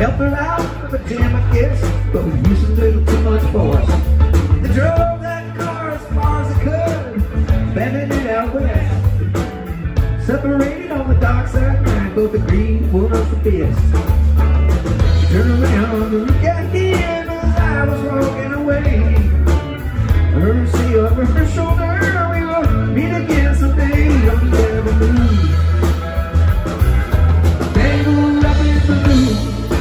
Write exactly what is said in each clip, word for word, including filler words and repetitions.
Helped her out with a jam, I guess, but we used a little too much force. They drove that car as far as they could, bending it out west. Separated on the dark side, and both agreed one was the best. She turned around and looked at him as I was walking away. I heard her say over her shoulder, we will meet again someday on the avenue. Tangled up in blue.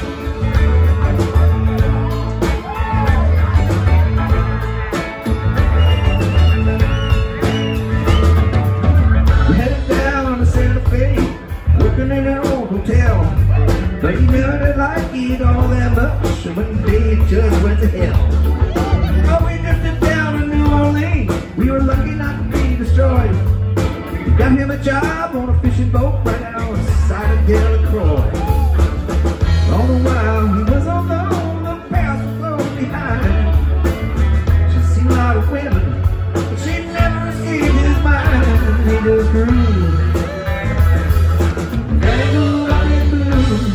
We're headed down to Santa Fe, working in an old hotel. But he never did like it all that much, and one day it just went to hell. Oh, we drifted down to New Orleans, we were lucky not to be destroyed. We got him a job on a fishing boat right outside of Delacroix. All the while he was alone, the past was left behind. She'd seen a lot of women, but she never escaped his mind. He just grew. Tangled up in blue.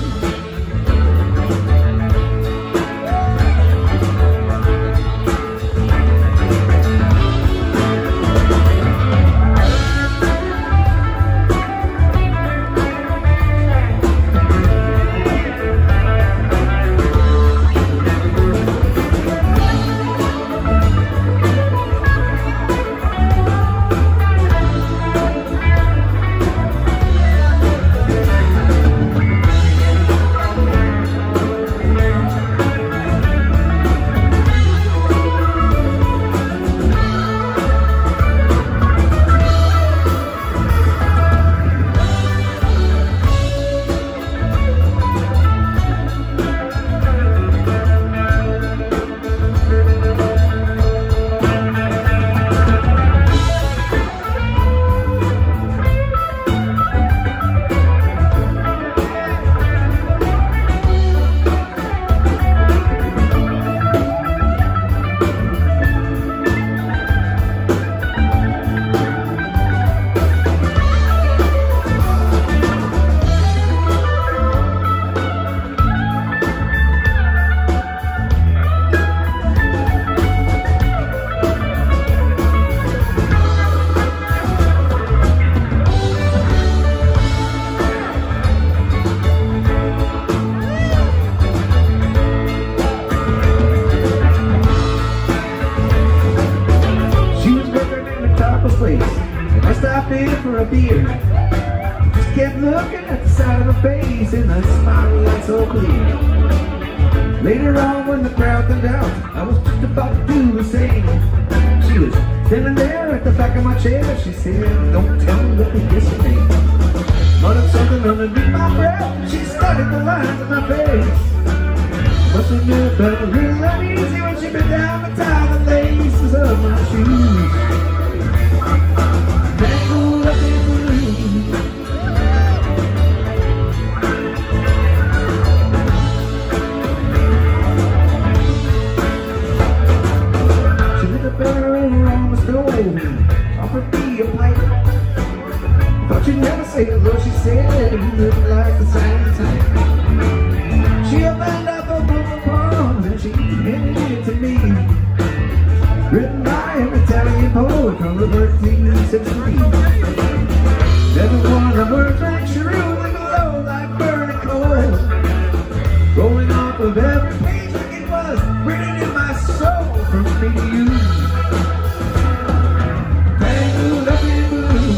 And I stopped in for a beer. Just kept looking at the side of her face, and the smile was so clear. Later on, when the crowd thinned out, I was just about to do the same. She was standing there at the back of my chair. She said, "Don't tell me what the kiss your name." Muttered something underneath my breath. She studied the lines of my face. Must admit that it was real uneasy when she bent down to tie the laces of my shoes. Tangled up in blue. She lit a burner over on the stove, offered me a plate. Thought you'd never say hello, she said, you look like the same type. She opened up a book of poems and she handed it to me, written by an Italian poet from the thirteenth century. Every one of the words rang true, they glow like burning coal, rolling off of every page like it was written in my soul from me to you. Tangled up in blue.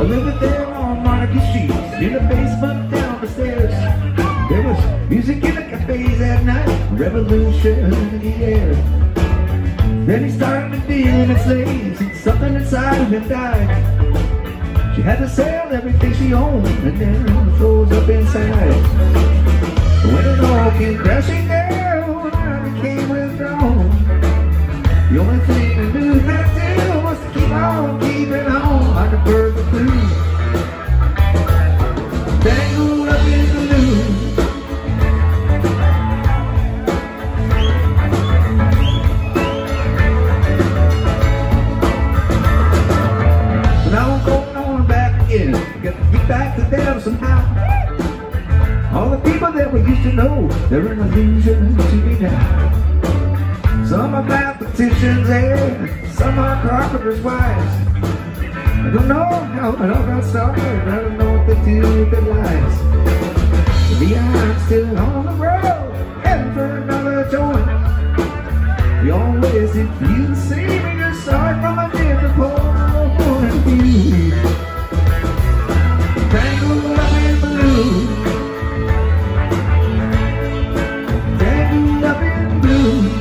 lived there on Monarchy Street, in the basement down the stairs. There was music in the cafes at night, revolution in the air. Then he started to deal in slaves, and something inside of him died. She had to sell everything she owned, and then froze up inside. When it all came crashing down, I became withdrawn. The only thing I knew how to do was to keep on keeping on like a bird that flew, tangled up in the blue. So now I'm going on back again, got to get back to them somehow. All the people that we used to know, they're an illusion to me now. Some are mathematicians and some are carpenters' wives. I don't know how it all got started, I don't know what they do with their lives. For me, I'm still on the road, heading for another joint. We always, if you see me, you're sorry from a different point of view. Tangled up in blue, tangled up in blue.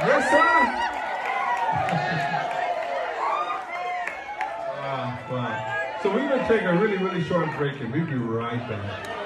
Yes, sir. Wow, wow. So we're going to take a really, really short break and we'll be right back.